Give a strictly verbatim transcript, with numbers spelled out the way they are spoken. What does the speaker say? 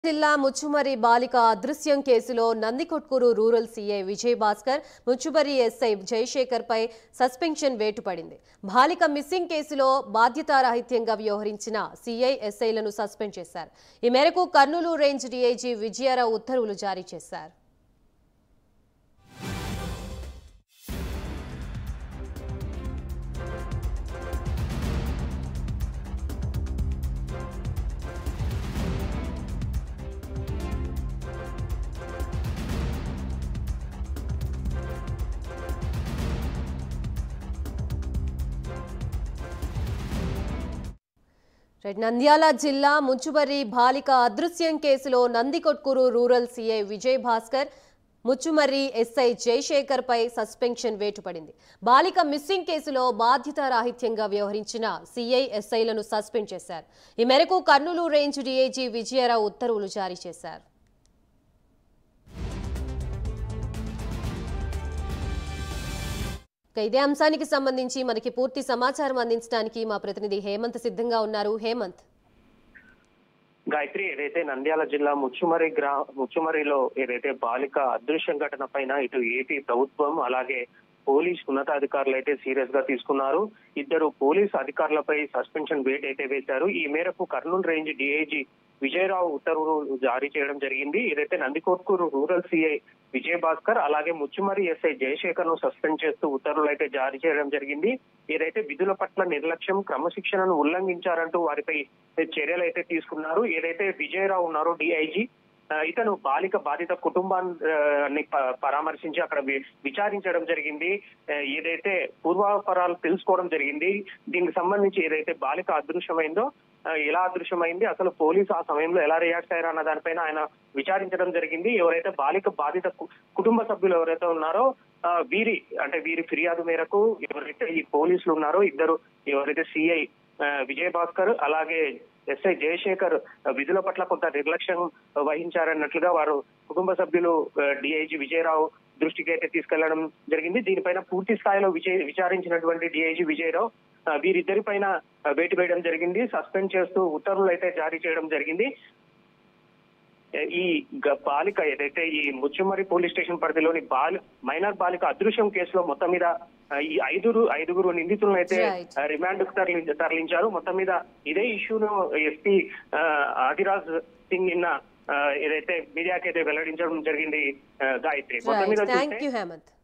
జిల్లా ముచ్చుమరి బాలిక అదృశ్యం కేసులో Nandikotkur rural CI Vijay Bhaskar Muchumarri SI Jayasekhar పై సస్పెన్షన్ వేటు పడింది. బాలిక మిస్సింగ్ కేసులో బాధ్యతారాహిత్యంగా వ్యవహరించిన సీఐ ఎస్ఐలను సస్పెండ్ చేశారు. ఈ మేరకు కర్నూలు రేంజ్ డీఐజీ విజయారావు ఉత్తర్వులు జారీ చేశారు. నంద్యాల జిల్లా ముచ్చుమరి బాలిక అదృశ్యం కేసులో Nandikotkur rural CI Vijay Bhaskar Muchumarri SI Jayasekhar పై సస్పెన్షన్ వేటు పడింది. బాలిక మిస్సింగ్ కేసులో బాధ్యతారాహిత్యంగా వ్యవహరించిన సీఐ ఎస్ఐలను సస్పెండ్ చేశారు. ఈ మేరకు కర్నూలు రేంజ్ డీఐజీ విజయారావు ఉత్తర్వులు జారీ చేశారు. ఇదే అంశానికి సంబంధించి మనకి పూర్తి సమాచారం అందించడానికి మా ప్రతినిధి హేమంత్ సిద్ధంగా ఉన్నారు. హేమంత్, గాయత్రి, ఏదైతే నంద్యాల జిల్లా ముచ్చుమరి గ్రా ముచ్చుమరిలో ఏదైతే బాలిక అదృశ్యం ఘటన పైన ఇటు ఏపీ ప్రభుత్వం అలాగే పోలీస్ ఉన్నతాధికారులు అయితే సీరియస్ గా తీసుకున్నారు. ఇద్దరు పోలీస్ అధికారులపై సస్పెన్షన్ వేట్ అయితే వేశారు. ఈ మేరకు కర్నూలు రేంజ్ డీఐజీ విజయరావు ఉత్తర్వులు జారీ చేయడం జరిగింది. ఏదైతే నందికొట్కూరు రూరల్ సీఐ విజయ్ భాస్కర్ అలాగే ముచ్చుమరి ఎస్ఐ జయశేఖర్ ను సస్పెండ్ చేస్తూ ఉత్తర్వులు అయితే జారీ చేయడం జరిగింది. ఏదైతే విధుల పట్ల నిర్లక్ష్యం, క్రమశిక్షణను ఉల్లంఘించారంటూ వారిపై చర్యలు అయితే తీసుకున్నారు. ఏదైతే విజయరావు ఉన్నారో డీఐజీ, ఇతను బాలిక బాధిత కుటుంబాన్ని పరామర్శించి అక్కడ విచారించడం జరిగింది. ఏదైతే పూర్వాపరాలు తెలుసుకోవడం జరిగింది. దీనికి సంబంధించి ఏదైతే బాలిక అదృశ్యమైందో, ఎలా అదృశ్యమైంది, అసలు పోలీసు ఆ సమయంలో ఎలా రియాక్ట్ అయ్యారు అన్న దానిపైన ఆయన విచారించడం జరిగింది. ఎవరైతే బాలిక బాధిత కుటుంబ సభ్యులు ఎవరైతే ఉన్నారో వీరి అంటే వీరి ఫిర్యాదు మేరకు ఎవరైతే ఈ పోలీసులు ఉన్నారో ఇద్దరు, ఎవరైతే సిఐ విజయ్ భాస్కర్ అలాగే ఎస్ఐ జయశేఖర్ విధుల పట్ల కొంత నిర్లక్ష్యం వహించారన్నట్లుగా వారు కుటుంబ సభ్యులు డిఐజీ విజయరావు దృష్టికి అయితే తీసుకెళ్లడం జరిగింది. దీనిపైన పూర్తి స్థాయిలో విజయ విచారించినటువంటి డిఐజీ విజయరావు వీరిద్దరి పైన వేటు వేయడం జరిగింది. సస్పెండ్ చేస్తూ ఉత్తర్వులు అయితే జారీ చేయడం జరిగింది. ఈ బాలిక ఏదైతే ఈ ముచ్చుమరి పోలీస్ స్టేషన్ పరిధిలోని బాలి మైనర్ బాలిక అదృశ్యం కేసులో మొత్తం మీద ఈ ఐదుగురు ఐదుగురు నిందితులను అయితే రిమాండ్ కు తరలి తరలించారు. మొత్తం మీద ఇదే ఇష్యూను ఎస్పీ ఆదిరాజ్ సింగ్ నిన్న ఏదైతే మీడియాకి అయితే వెల్లడించడం జరిగింది. గాయత్రి, మొత్తం మీద థాంక్యూ హేమంత్.